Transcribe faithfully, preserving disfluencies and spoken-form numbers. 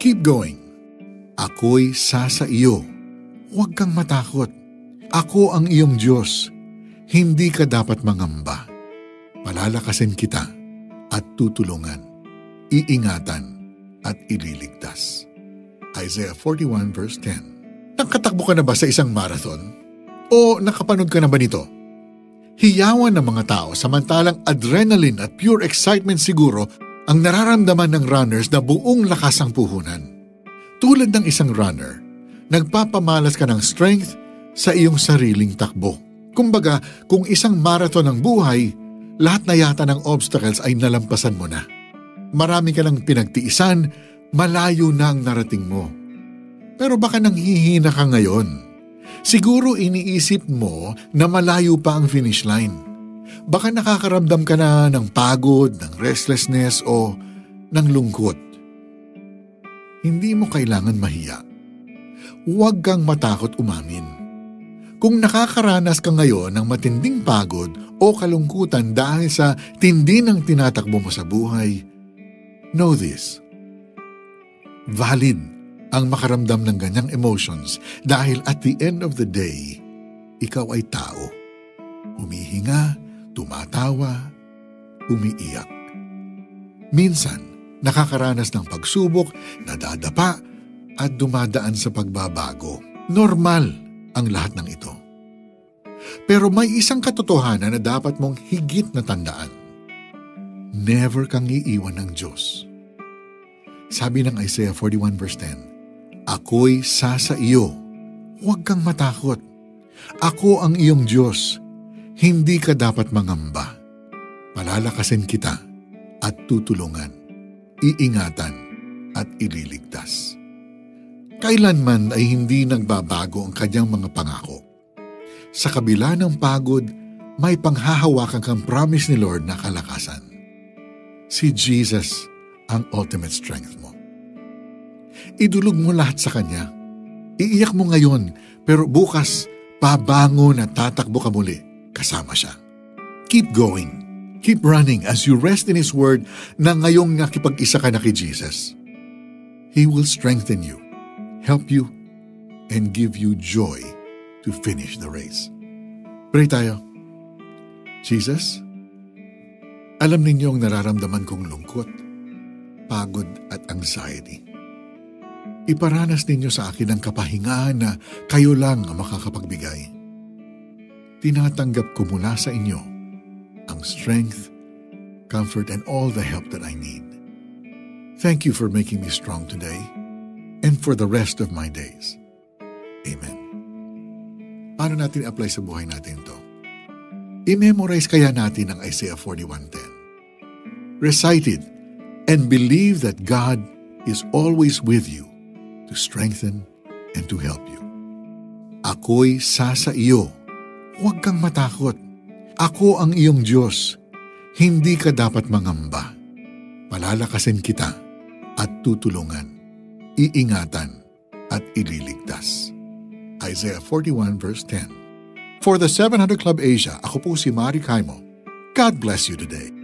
Keep going. Ako'y sasa iyo. Huwag kang matakot. Ako ang iyong Diyos. Hindi ka dapat mangamba. Palalakasin kita at tutulungan, iingatan at ililigtas. Isaiah forty-one verse ten. Nakatakbo ka na ba sa isang marathon? O nakapanood ka na ba nito? Hiyawan ng mga tao samantalang adrenaline at pure excitement siguro ang nararamdaman ng runners na buong lakas ang puhunan. Tulad ng isang runner, nagpapamalas ka ng strength sa iyong sariling takbo. Kumbaga, kung isang marathon ng buhay, lahat na yata ng obstacles ay nalampasan mo na. Marami ka ng pinagtiisan, malayo na ang narating mo. Pero baka nanghihina ka ngayon. Siguro iniisip mo na malayo pa ang finish line. Baka nakakaramdam ka na ng pagod, ng restlessness o ng lungkot. Hindi mo kailangan mahiya. Huwag kang matakot umamin. Kung nakakaranas ka ngayon ng matinding pagod o kalungkutan dahil sa tindi ng tinatakbo mo sa buhay, know this. Valid ang makaramdam ng ganyang emotions dahil at the end of the day, ikaw ay tao. Humihinga, tumatawa, umiiyak. Minsan, nakakaranas ng pagsubok, nadadapa, at dumadaan sa pagbabago. Normal ang lahat ng ito. Pero may isang katotohanan na dapat mong higit na tandaan. Never kang iiwan ng Diyos. Sabi ng Isaiah forty-one verse ten, Ako'y sasa iyo, huwag kang matakot. Ako ang iyong Diyos, hindi ka dapat mangamba. Palalakasin kita at tutulungan, iingatan at ililigtas. Kailanman ay hindi nagbabago ang kanyang mga pangako. Sa kabila ng pagod, may panghahawakan kang promise ni Lord na kalakasan. Si Jesus ang ultimate strength mo. Idulog mo lahat sa Kanya. Iiyak mo ngayon, pero bukas, babangon at tatakbo ka muli kasama siya. Keep going. Keep running as you rest in His Word na ngayong nakipag-isa ka na kay Jesus. He will strengthen you, help you, and give you joy to finish the race. Pray tayo. Jesus, alam ninyo ang nararamdaman kong lungkot, pagod at anxiety. Iparanas ninyo sa akin ang kapahingahan na kayo lang ang makakapagbigay. Tinatanggap ko mula sa inyo ang strength, comfort, and all the help that I need. Thank you for making me strong today and for the rest of my days. Amen. Paano natin apply sa buhay natin ito? I-memorize kaya natin ang Isaiah forty-one ten. Recite it and believe that God is always with you to strengthen and to help you. Ako'y sasa iyo. Huwag kang matakot. Ako ang iyong Diyos. Hindi ka dapat mangamba. Palalakasin kita at tutulungan, iingatan at ililigtas. Isaiah forty-one verse ten. For the seven hundred Club Asia, ako po si Mari Caimo. God bless you today.